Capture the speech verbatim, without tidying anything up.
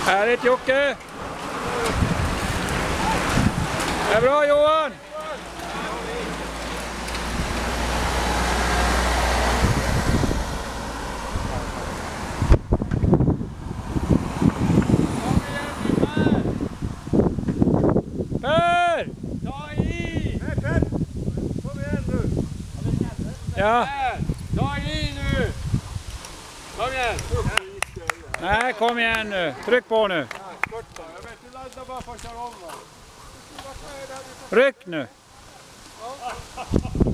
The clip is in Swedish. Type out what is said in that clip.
Härligt Jocke! Det är bra Johan! Per! Ta i! Nej, Per! Kom igen nu! Ja. Ta i nu! Kom igen! Nej, kom igen nu. Tryck på nu. Jag vet inte, ladda bara för att köra om. Ryck nu.